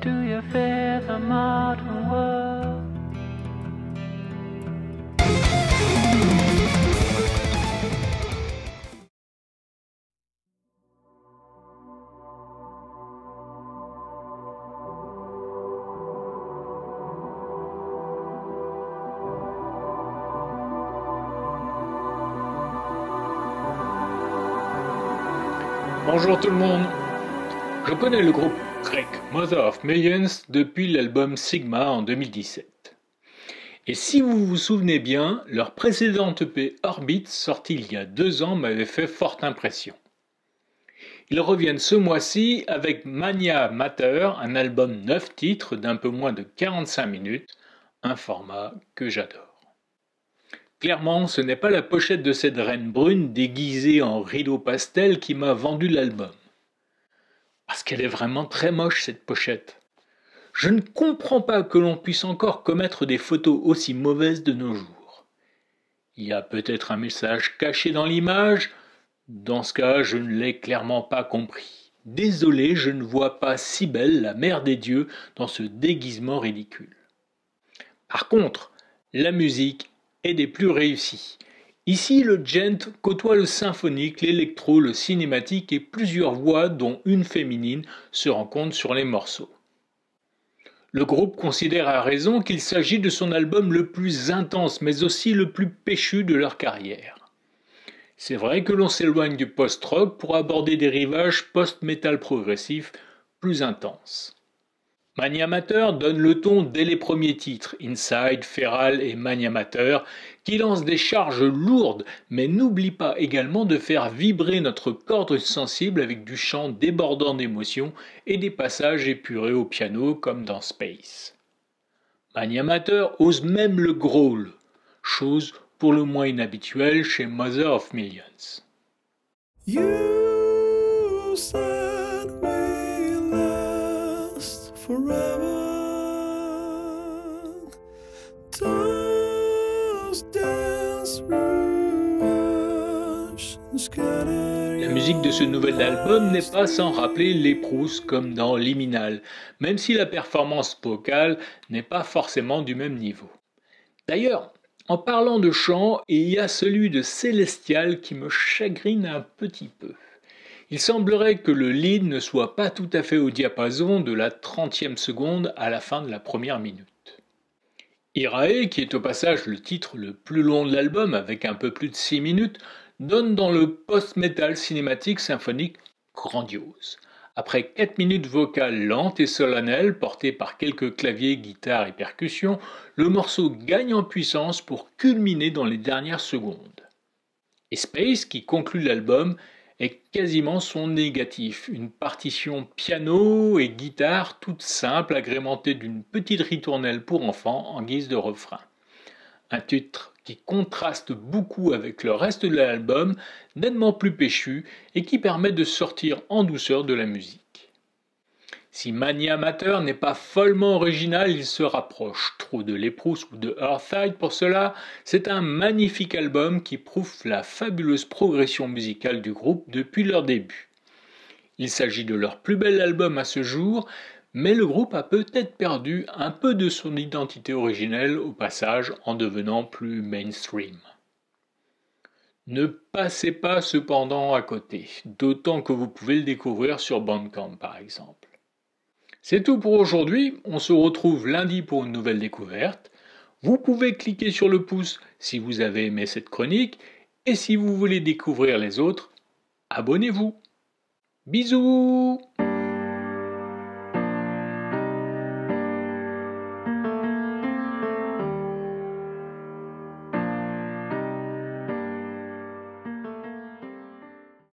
do you fear the modern world? Bonjour tout le monde. Je connais le groupe grec Mother of Millions depuis l'album Sigma en 2017. Et si vous vous souvenez bien, leur précédente EP Orbit, sortie il y a 2 ans, m'avait fait forte impression. Ils reviennent ce mois-ci avec Mania Mater, un album 9 titres d'un peu moins de 45 minutes, un format que j'adore. Clairement, ce n'est pas la pochette de cette reine brune déguisée en rideau pastel qui m'a vendu l'album. Parce qu'elle est vraiment très moche cette pochette. Je ne comprends pas que l'on puisse encore commettre des photos aussi mauvaises de nos jours. Il y a peut-être un message caché dans l'image, dans ce cas je ne l'ai clairement pas compris. Désolé, je ne vois pas Cybèle, la mère des dieux, dans ce déguisement ridicule. Par contre, la musique est des plus réussis. Ici, le djent côtoie le symphonique, l'électro, le cinématique et plusieurs voix, dont une féminine, se rencontrent sur les morceaux. Le groupe considère à raison qu'il s'agit de son album le plus intense, mais aussi le plus péchu de leur carrière. C'est vrai que l'on s'éloigne du post-rock pour aborder des rivages post-metal progressif plus intenses. Mania Mater donne le ton dès les premiers titres, Inside, Feral et Mania Mater, qui lancent des charges lourdes, mais n'oublie pas également de faire vibrer notre corde sensible avec du chant débordant d'émotions et des passages épurés au piano comme dans Space. Mania Mater ose même le growl, chose pour le moins inhabituelle chez Mother of Millions. You said we last forever. Dust dance through ash and scatter. La musique de ce nouvel album n'est pas sans rappeler les Proust comme dans Liminal, même si la performance vocale n'est pas forcément du même niveau. D'ailleurs, en parlant de chant, il y a celui de Célestial qui me chagrine un petit peu. Il semblerait que le lead ne soit pas tout à fait au diapason de la 30e seconde à la fin de la première minute. Irae, qui est au passage le titre le plus long de l'album avec un peu plus de 6 minutes, donne dans le post-metal cinématique symphonique grandiose. Après 4 minutes vocales lentes et solennelles portées par quelques claviers, guitares et percussions, le morceau gagne en puissance pour culminer dans les dernières secondes. Et Space, qui conclut l'album, est quasiment son négatif, une partition piano et guitare toute simple agrémentée d'une petite ritournelle pour enfants en guise de refrain. Un titre qui contraste beaucoup avec le reste de l'album, nettement plus péchu et qui permet de sortir en douceur de la musique. Si Mania Mater n'est pas follement original, il se rapproche trop de Leprous ou de Earthside pour cela. C'est un magnifique album qui prouve la fabuleuse progression musicale du groupe depuis leur début. Il s'agit de leur plus bel album à ce jour, mais le groupe a peut-être perdu un peu de son identité originelle au passage en devenant plus mainstream. Ne passez pas cependant à côté, d'autant que vous pouvez le découvrir sur Bandcamp par exemple. C'est tout pour aujourd'hui, on se retrouve lundi pour une nouvelle découverte. Vous pouvez cliquer sur le pouce si vous avez aimé cette chronique, et si vous voulez découvrir les autres, abonnez-vous. Bisous!